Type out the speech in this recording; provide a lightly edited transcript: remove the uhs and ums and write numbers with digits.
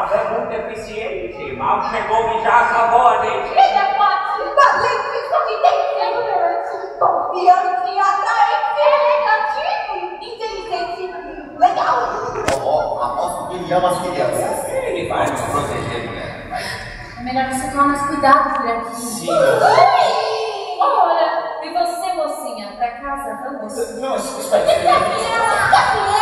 Mas é muito eficiente. Mal chegou e já salvou a gente. Ele é fácil, valente, sorridente, segurança, confiante, atraente, elegante, inteligente, legal. Aposto que ele ama as crianças. Ele vai nos proteger, mulher. É melhor você tomar mais cuidado, filhotinho. Sim. Olha, e você, mocinha, pra casa, vamos? Não, espera. Criança!